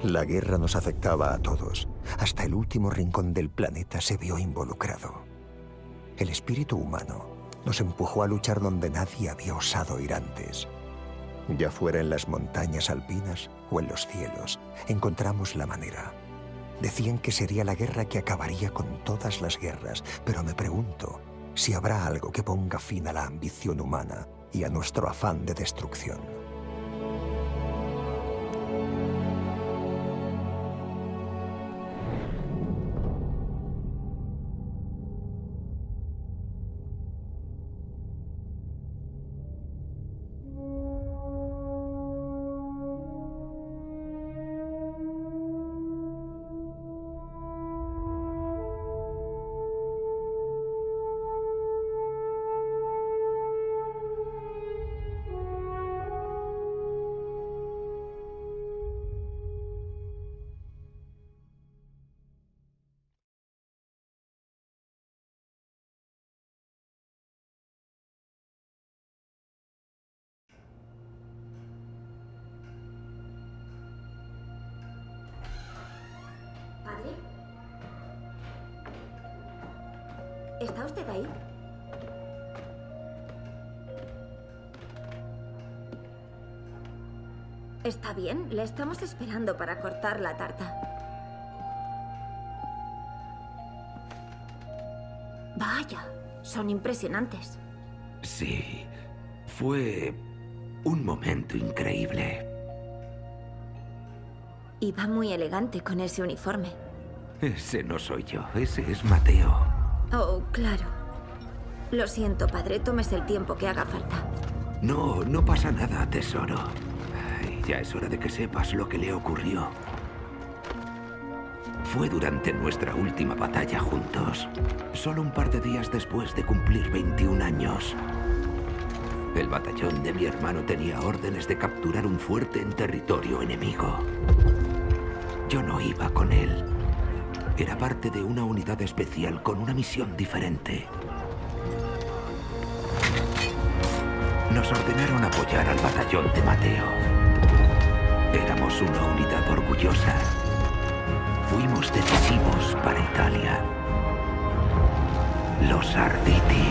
La guerra nos afectaba a todos. Hasta el último rincón del planeta se vio involucrado. El espíritu humano nos empujó a luchar donde nadie había osado ir antes. Ya fuera en las montañas alpinas o en los cielos, encontramos la manera. Decían que sería la guerra que acabaría con todas las guerras, pero me pregunto si habrá algo que ponga fin a la ambición humana y a nuestro afán de destrucción. ¿Padre? ¿Está usted ahí? Está bien, le estamos esperando para cortar la tarta. Vaya, son impresionantes. Sí, fue un momento increíble. Y va muy elegante con ese uniforme. Ese no soy yo, ese es Mateo. Oh, claro. Lo siento, padre, tómese el tiempo que haga falta. No, no pasa nada, tesoro. Ay, ya es hora de que sepas lo que le ocurrió. Fue durante nuestra última batalla juntos, solo un par de días después de cumplir 21 años. El batallón de mi hermano tenía órdenes de capturar un fuerte en territorio enemigo. Yo no iba con él. Era parte de una unidad especial con una misión diferente. Nos ordenaron apoyar al batallón de Mateo. Éramos una unidad orgullosa. Fuimos decisivos para Italia. Los Arditi.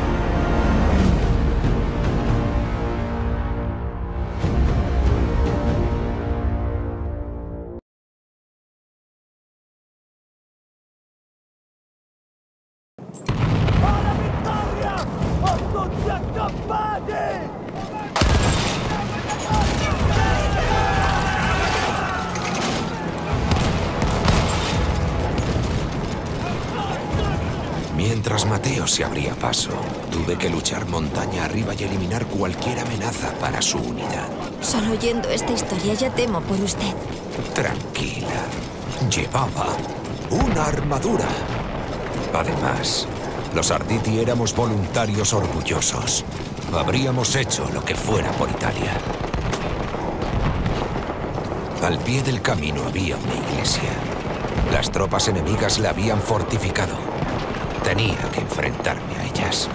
Mientras Mateo se abría paso, tuve que luchar montaña arriba y eliminar cualquier amenaza para su unidad. Solo oyendo esta historia ya temo por usted. Tranquila. Llevaba una armadura. Además, los Arditi éramos voluntarios orgullosos. Habríamos hecho lo que fuera por Italia. Al pie del camino había una iglesia. Las tropas enemigas la habían fortificado. Tenía que enfrentarme a ellas.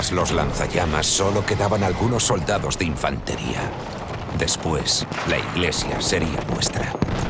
Tras los lanzallamas solo quedaban algunos soldados de infantería. Después, la iglesia sería nuestra.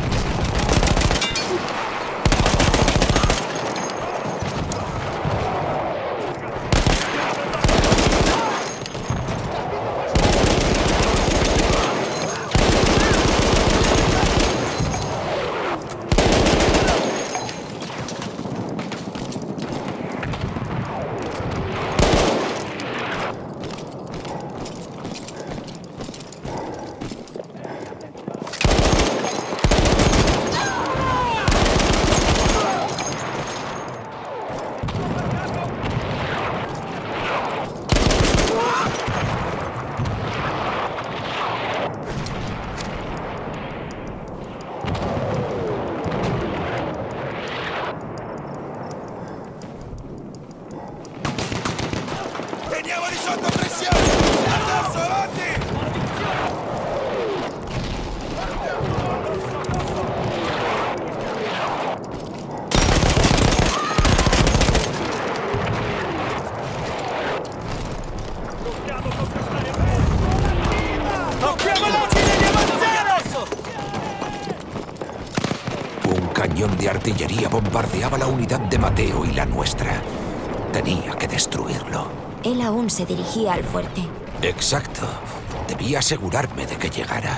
Un cañón de artillería bombardeaba la unidad de Mateo y la nuestra. Tenía que destruirlo. Él aún se dirigía al fuerte. Exacto. Debía asegurarme de que llegara.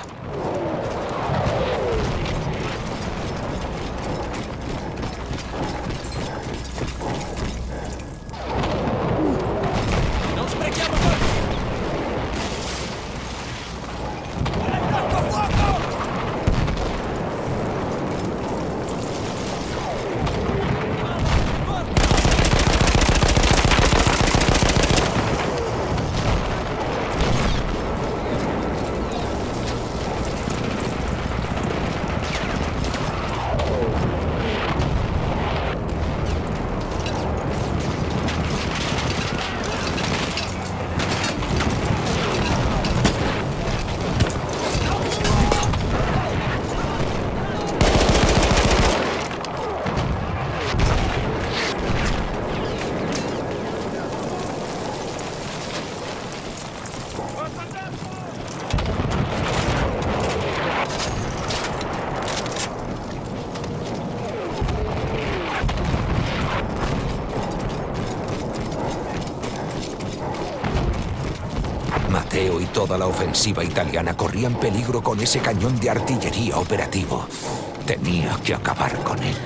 Mateo y toda la ofensiva italiana corrían peligro con ese cañón de artillería operativo. Tenía que acabar con él.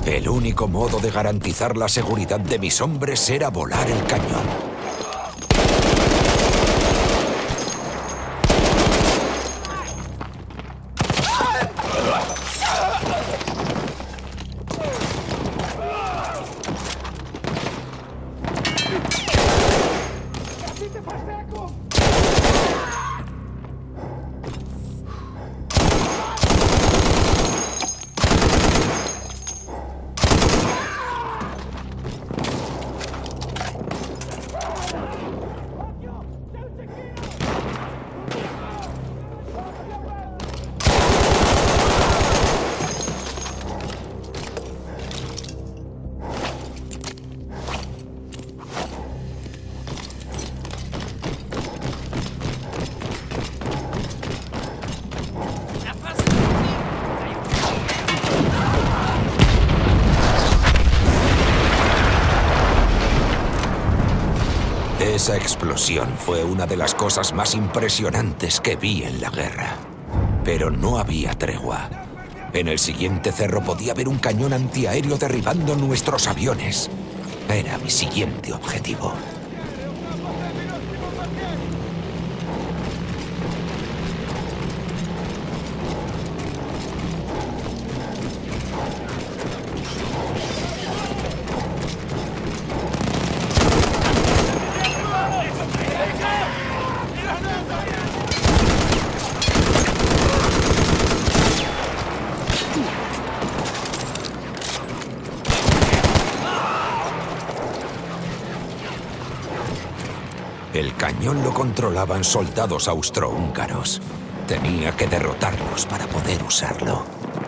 El único modo de garantizar la seguridad de mis hombres era volar el cañón. Esa explosión fue una de las cosas más impresionantes que vi en la guerra. Pero no había tregua. En el siguiente cerro podía ver un cañón antiaéreo derribando nuestros aviones. Era mi siguiente objetivo. El cañón lo controlaban soldados austrohúngaros. Tenía que derrotarlos para poder usarlo.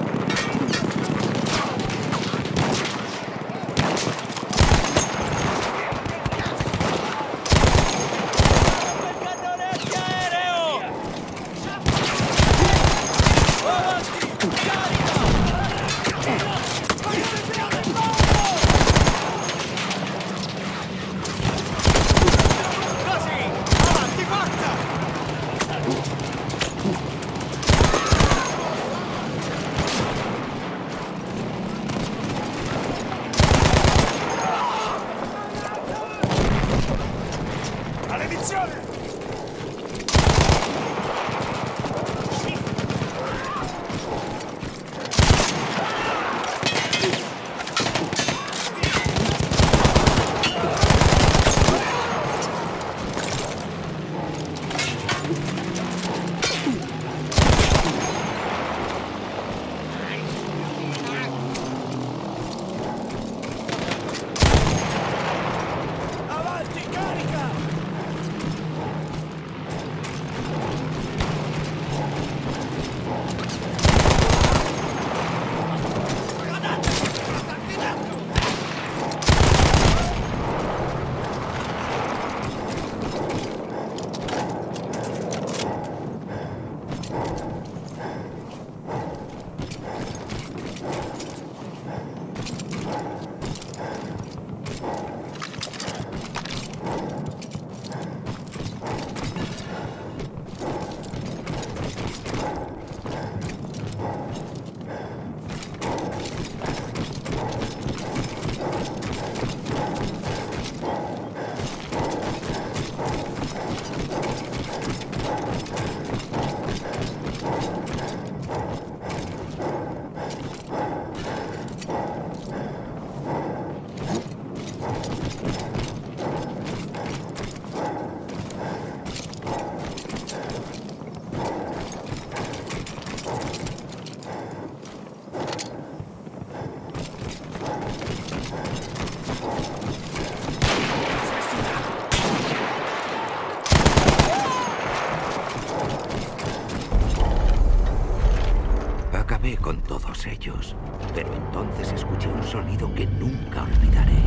Con todos ellos, pero entonces escuché un sonido que nunca olvidaré.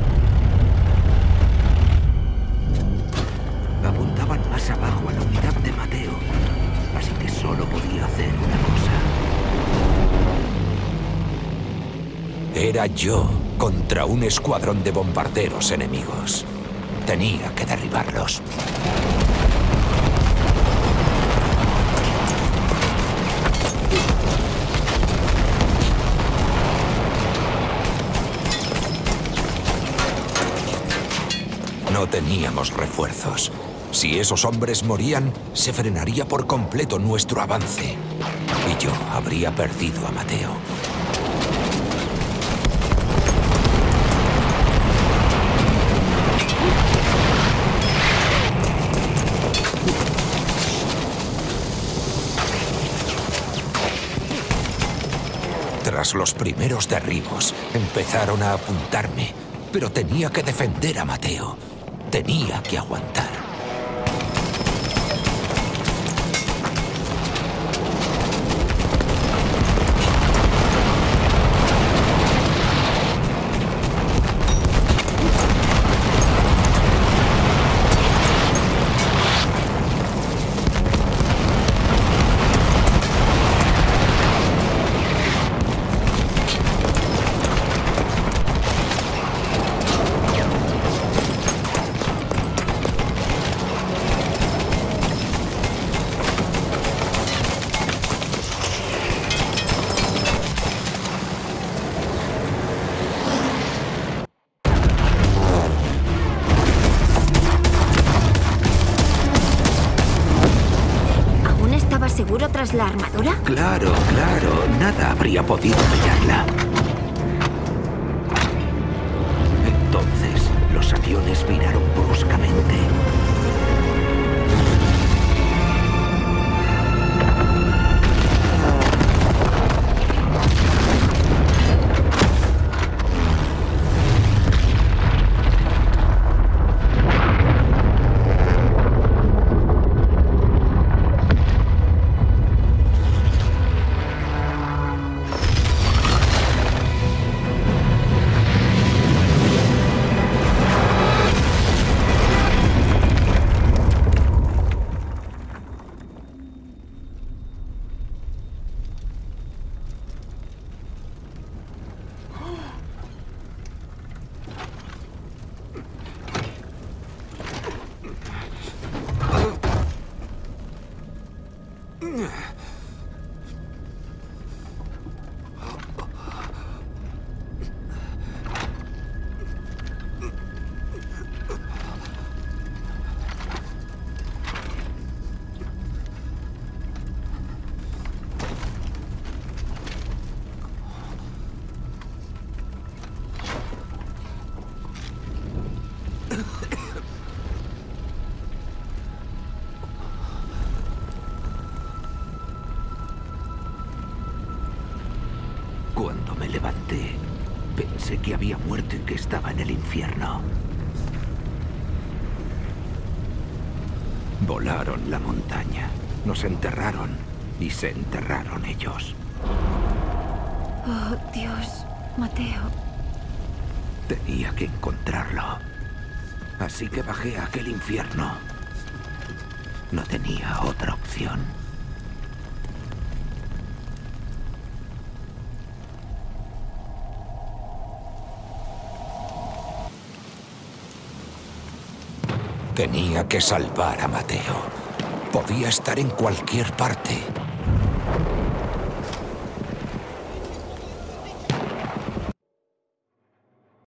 Apuntaban más abajo a la unidad de Mateo, así que solo podía hacer una cosa. Era yo contra un escuadrón de bombarderos enemigos. Tenía que derribarlos. No teníamos refuerzos. Si esos hombres morían, se frenaría por completo nuestro avance. Y yo habría perdido a Mateo. Tras los primeros derribos, empezaron a apuntarme, pero tenía que defender a Mateo. Tenía que aguantar. ¿Seguro tras la armadura? Claro, claro. Nada habría podido pillarla. Entonces, los aviones viraron bruscamente. Cuando me levanté, pensé que había muerto y que estaba en el infierno. Volaron la montaña, nos enterraron y se enterraron ellos. Oh, Dios, Mateo. Tenía que encontrarlo. Así que bajé a aquel infierno. No tenía otra opción. Tenía que salvar a Mateo. Podía estar en cualquier parte.